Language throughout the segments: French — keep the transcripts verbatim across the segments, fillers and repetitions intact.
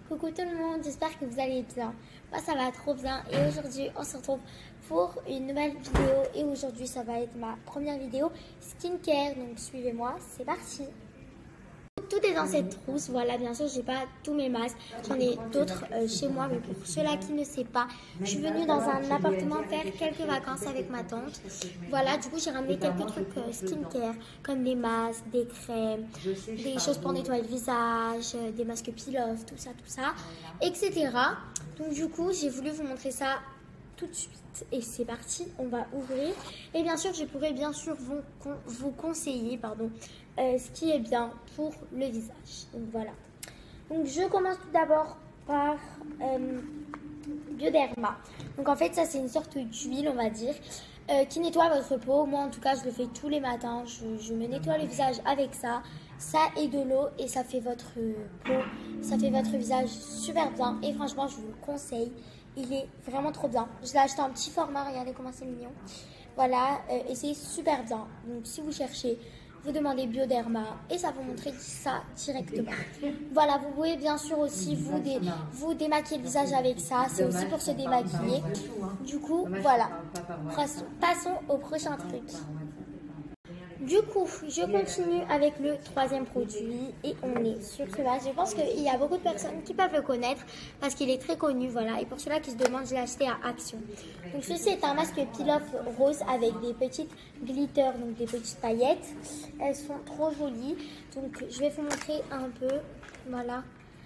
Coucou tout le monde, j'espère que vous allez bien. Moi ça va trop bien et aujourd'hui on se retrouve pour une nouvelle vidéo et aujourd'hui ça va être ma première vidéo skincare, donc suivez-moi, c'est parti. Tout est dans cette trousse, voilà, bien sûr j'ai pas tous mes masques, j'en ai d'autres euh, chez moi, mais pour ceux-là qui ne savent pas, je suis venue dans un appartement faire quelques vacances avec ma tante. Voilà, du coup j'ai ramené quelques trucs euh, skincare, comme des masques, des crèmes, des choses pour nettoyer le visage, euh, des masques peel-off, tout ça, tout ça, et cetera. Donc du coup j'ai voulu vous montrer ça tout de suite et c'est parti, on va ouvrir et bien sûr je pourrais bien sûr vous, vous conseiller pardon, euh, ce qui est bien pour le visage. Donc voilà, donc je commence tout d'abord par euh, Bioderma. Donc en fait ça c'est une sorte d'huile on va dire euh, qui nettoie votre peau. Moi en tout cas je le fais tous les matins, je, je me nettoie le visage avec ça. Ça et de l'eau et ça fait votre peau, ça fait votre visage super bien et franchement je vous le conseille. Il est vraiment trop bien. Je l'ai acheté en petit format, regardez comment c'est mignon. Voilà, euh, et c'est super bien. Donc si vous cherchez, vous demandez Bioderma et ça va vous montrer ça directement. Voilà, vous pouvez bien sûr aussi vous, dé, vous démaquiller le visage avec ça. C'est aussi pour se démaquiller. Du coup, voilà. Passons au prochain truc. Du coup, je continue avec le troisième produit et on est sur cela. Je pense qu'il y a beaucoup de personnes qui peuvent le connaître parce qu'il est très connu, voilà. Et pour ceux-là qui se demandent, je l'ai acheté à Action. Donc ceci est un masque peel-off rose avec des petites glitters, donc des petites paillettes. Elles sont trop jolies. Donc je vais vous montrer un peu, voilà.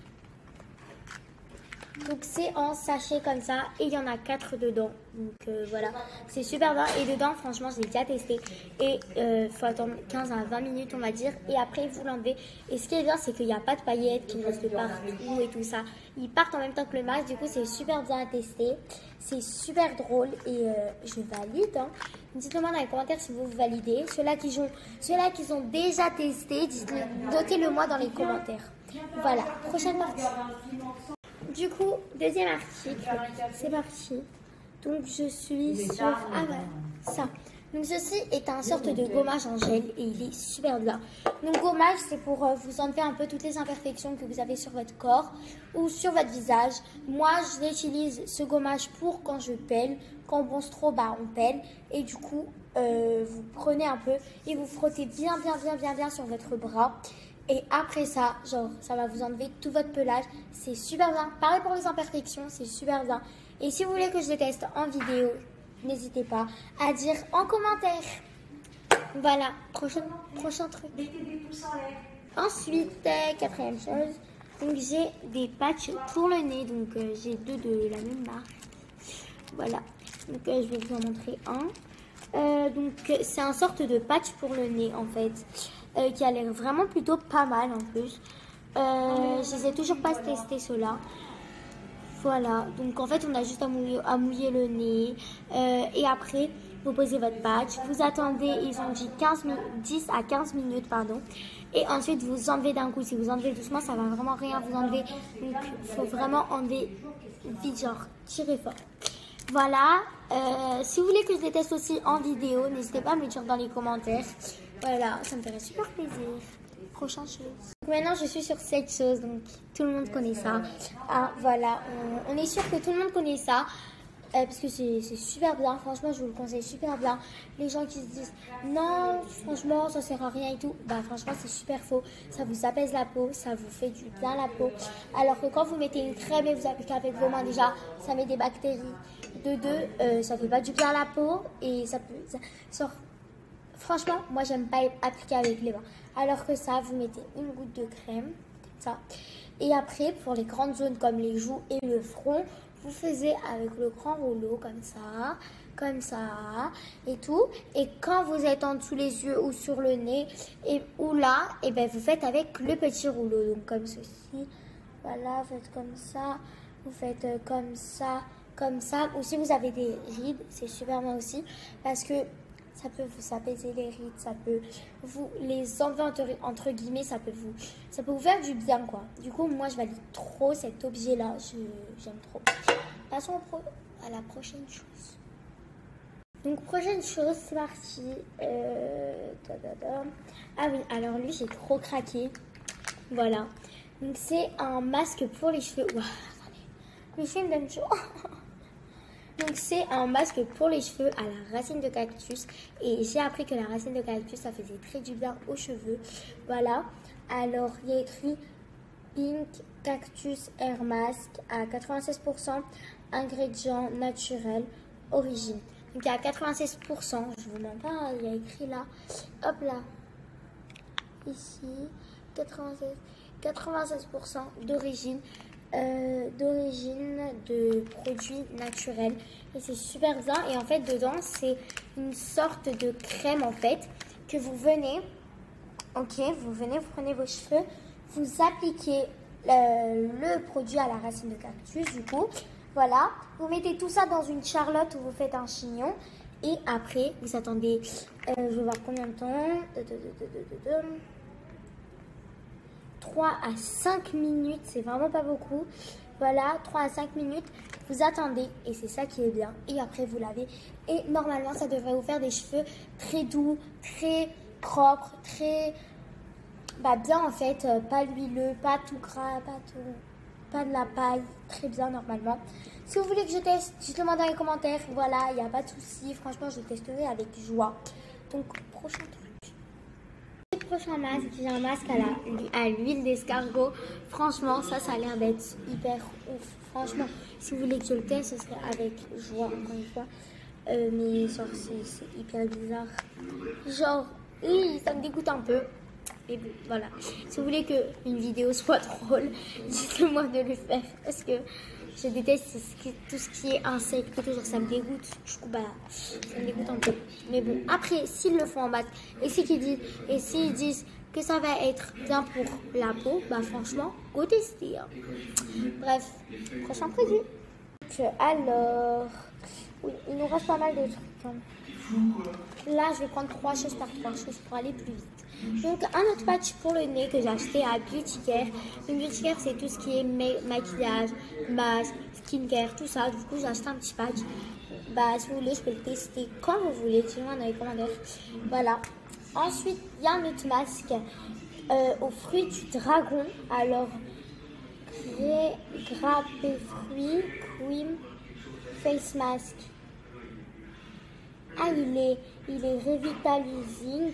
Donc c'est en sachet comme ça et il y en a quatre dedans. Donc euh, voilà, c'est super bien. Et dedans franchement je l'ai déjà testé. Et il euh, faut attendre quinze à vingt minutes on va dire. Et après vous l'enlevez. Et ce qui est bien c'est qu'il n'y a pas de paillettes qui restent partout et tout ça. Ils partent en même temps que le masque. Du coup c'est super bien à tester. C'est super drôle et euh, je valide. Hein. Dites-moi dans les commentaires si vous vous validez. Ceux-là qui, ceux-là qui ont déjà testé, notez-le moi dans les commentaires. Voilà, prochaine partie. Du coup, deuxième article, c'est parti. Donc je suis sur ah ouais, ça. Donc ceci est un sorte de gommage en gel et il est super bien. Donc gommage c'est pour euh, vous enlever un peu toutes les imperfections que vous avez sur votre corps ou sur votre visage. Moi j'utilise ce gommage pour quand je pèle, quand on bronze trop bas on pèle et du coup euh, vous prenez un peu et vous frottez bien bien bien bien bien sur votre bras. Et après ça, genre, ça va vous enlever tout votre pelage. C'est super bien. Pareil pour les imperfections, c'est super bien. Et si vous voulez que je le teste en vidéo, n'hésitez pas à dire en commentaire. Voilà, prochain, prochain truc. Ensuite, euh, quatrième chose, donc j'ai des patchs pour le nez. Donc euh, j'ai deux de la même marque. Voilà, donc euh, je vais vous en montrer un. Euh, donc c'est un sorte de patch pour le nez en fait. Euh, qui a l'air vraiment plutôt pas mal en plus. Euh, je les ai toujours pas testé ceux-là. Voilà, donc en fait on a juste à mouiller, à mouiller le nez. Euh, et après, vous posez votre patch. Vous attendez, ils ont dit quinze, dix à quinze minutes, pardon. Et ensuite vous enlevez d'un coup. Si vous enlevez doucement, ça va vraiment rien vous enlever. Donc il faut vraiment enlever vite, genre tirer fort. Voilà, euh, si vous voulez que je les teste aussi en vidéo, n'hésitez pas à me le dire dans les commentaires. Voilà, ça me ferait super plaisir. Prochaine chose. Donc maintenant, je suis sur cette chose, donc tout le monde connaît ça. Ah, voilà, on, on est sûr que tout le monde connaît ça. Euh, parce que c'est super bien, franchement je vous le conseille super bien. Les gens qui se disent non franchement ça sert à rien et tout, bah franchement c'est super faux. Ça vous apaise la peau, ça vous fait du bien la peau. Alors que quand vous mettez une crème et vous appliquez avec vos mains déjà, ça met des bactéries. De deux, euh, ça fait pas du bien à la peau et ça peut... Ça, sort. Franchement moi j'aime pas appliquer avec les mains. Alors que ça vous mettez une goutte de crème, ça. Et après pour les grandes zones comme les joues et le front, vous faisiez avec le grand rouleau comme ça, comme ça et tout. Et quand vous êtes en dessous les yeux ou sur le nez et ou là, et ben vous faites avec le petit rouleau. Donc comme ceci, voilà, vous faites comme ça, vous faites comme ça, comme ça. Ou si vous avez des rides, c'est super bien aussi parce que ça peut vous apaiser les rides, ça peut vous les enlever entre, entre guillemets, ça peut vous ça peut vous faire du bien quoi. Du coup moi je valide trop cet objet là, j'aime trop. Passons pro, à la prochaine chose. Donc prochaine chose, c'est parti. Euh, da, da, da. Ah oui, alors lui j'ai trop craqué. Voilà. Donc c'est un masque pour les cheveux. Wow, attendez, mes cheveux me donnent chaud. Donc c'est un masque pour les cheveux à la racine de cactus. Et j'ai appris que la racine de cactus, ça faisait très du bien aux cheveux. Voilà. Alors il y a écrit Pink Cactus Air Mask à quatre-vingt-seize pour cent, ingrédients naturels, origine. Donc il y a quatre-vingt-seize pour cent, je vous mens pas, il y a écrit là. Hop là. Ici, quatre-vingt-seize, quatre-vingt-seize pour cent d'origine. Euh, d'origine de produits naturels et c'est super bien. Et en fait dedans c'est une sorte de crème en fait que vous venez, ok, vous venez, vous prenez vos cheveux, vous appliquez le, le produit à la racine de cactus du coup, voilà, vous mettez tout ça dans une charlotte où vous faites un chignon et après vous attendez, euh, je vais voir combien de temps, de, de, de, de, de, de, de. trois à cinq minutes, c'est vraiment pas beaucoup. Voilà, trois à cinq minutes, vous attendez et c'est ça qui est bien. Et après vous lavez et normalement ça devrait vous faire des cheveux très doux, très propres, très bah, bien en fait, pas l'huileux, pas tout gras, pas tout, pas de la paille, très bien normalement. Si vous voulez que je teste, dites-le-moi dans les commentaires. Voilà, il n'y a pas de souci, franchement je testerai avec joie. Donc prochain truc. Prochain masque, j'ai un masque à la à l'huile d'escargot. Franchement, ça, ça a l'air d'être hyper ouf. Franchement, si vous voulez que je le teste, ce serait avec joie, encore une fois. Euh, mais genre, c'est hyper bizarre. Genre, oui, ça me dégoûte un peu. Mais bon, voilà. Si vous voulez qu'une vidéo soit drôle, dites-moi de le faire. Parce que je déteste tout ce qui est insectes et tout, genre ça me dégoûte. Du coup, bah, ça me dégoûte un peu. Mais bon, après, s'ils le font en masque et s'ils disent, et s'ils disent que ça va être bien pour la peau, bah franchement, go tester. Hein. Bref, prochain produit. Alors, oui, il nous reste pas mal de trucs. Hein. Là, je vais prendre trois choses par trois choses pour aller plus vite. Donc, un autre patch pour le nez que j'ai acheté à Beauty Care. Donc, Beauty Care, c'est tout ce qui est ma maquillage, masque, skincare, tout ça. Du coup, j'ai acheté un petit patch. Bah, si vous voulez, je peux le tester quand vous voulez. Dites-moi dans les commentaires. Voilà. Ensuite, il y a un autre masque euh, aux fruits du dragon. Alors, grappe et fruits, cream, face mask. Ah, il est, il est revitalizing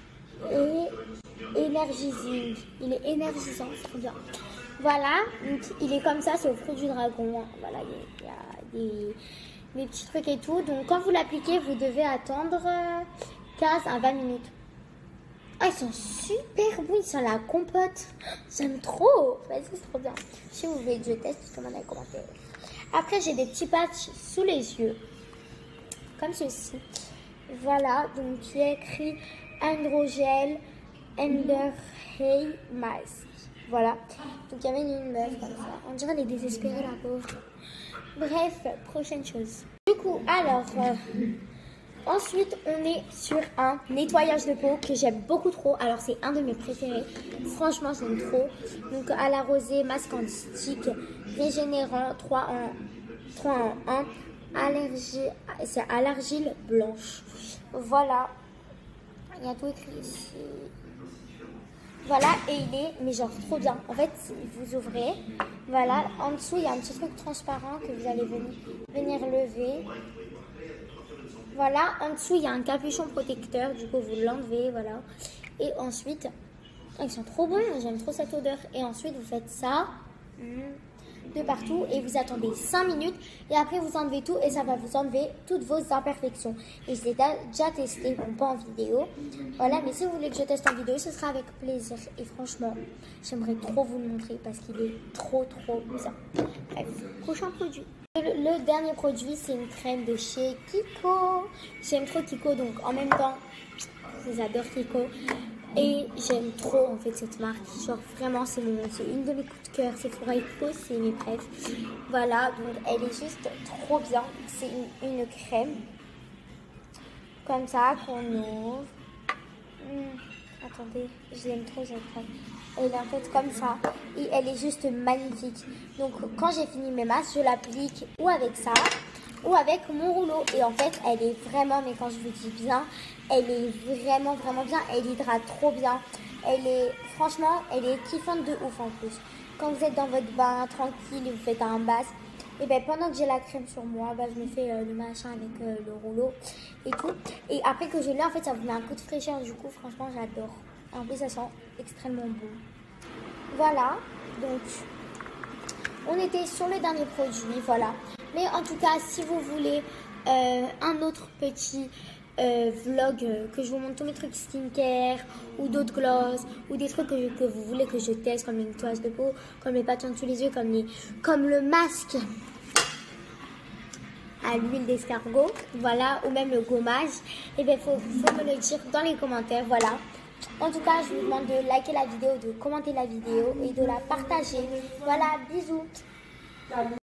et énergising. Il est énergisant, c'est trop bien. Voilà, donc il est comme ça, c'est au fruit du dragon. Voilà, il y a, il y a des, des petits trucs et tout. Donc quand vous l'appliquez, vous devez attendre quinze à vingt minutes. Ah, ils sont super bons, ils sont la compote. J'aime trop. Vas-y, c'est trop bien. Si vous voulez que je teste, dites-moi dans les commentaires. Après, j'ai des petits patchs sous les yeux. Comme ceci. Voilà, donc il y a écrit Androgel Under Hay Mask. Voilà, donc il y avait une meuf comme ça. On dirait elle est désespérée, la pauvre. Bref, prochaine chose. Du coup, alors, euh, ensuite on est sur un nettoyage de peau que j'aime beaucoup trop. Alors c'est un de mes préférés. Franchement, j'aime trop. Donc à la rosée, masque anti-stick, régénérant, trois en un. Allergie, c'est à l'argile blanche. Voilà. Il y a tout écrit ici. Voilà, et il est, mais genre trop bien. En fait, vous ouvrez. Voilà, en dessous, il y a un petit truc transparent que vous allez venir, venir lever. Voilà, en dessous, il y a un capuchon protecteur. Du coup, vous l'enlevez, voilà. Et ensuite, ils sont trop bons. J'aime trop cette odeur. Et ensuite, vous faites ça. De partout et vous attendez cinq minutes et après vous enlevez tout et ça va vous enlever toutes vos imperfections. Et je l'ai déjà testé, bon pas en vidéo, voilà, mais si vous voulez que je teste en vidéo, ce sera avec plaisir. Et franchement, j'aimerais trop vous le montrer parce qu'il est trop trop bien. Bref, prochain produit. Le, le dernier produit, c'est une crème de chez Kiko. J'aime trop Kiko, donc en même temps, j'adore Kiko. Et j'aime trop en fait cette marque, genre vraiment c'est une de mes coups de cœur, Sephora Kiko, c'est mes préfs. Voilà, donc elle est juste trop bien, c'est une, une crème, comme ça qu'on ouvre. Hum, attendez, je l'aime trop cette crème. Elle est en fait comme ça et elle est juste magnifique. Donc quand j'ai fini mes masques, je l'applique ou avec ça ou avec mon rouleau. Et en fait, elle est vraiment, mais quand je vous dis bien, elle est vraiment, vraiment bien. Elle hydrate trop bien. Elle est, franchement, elle est kiffante de ouf en plus. Quand vous êtes dans votre bain, tranquille, et vous faites un bas, et ben pendant que j'ai la crème sur moi, bah, je me fais euh, le machin avec euh, le rouleau et tout. Et après que je l'ai, en fait, ça vous met un coup de fraîcheur. Du coup, franchement, j'adore. En plus, ça sent extrêmement bon. Voilà, donc on était sur le dernier produit, voilà. Mais en tout cas, si vous voulez euh, un autre petit euh, vlog euh, que je vous montre tous mes trucs skincare ou d'autres gloss ou des trucs que, que vous voulez que je teste, comme les nettoyages de peau, comme les patins sous les yeux, comme, les, comme le masque à l'huile d'escargot, voilà, ou même le gommage, et bien il faut, faut me le dire dans les commentaires, voilà. En tout cas, je vous demande de liker la vidéo, de commenter la vidéo et de la partager. Voilà, bisous.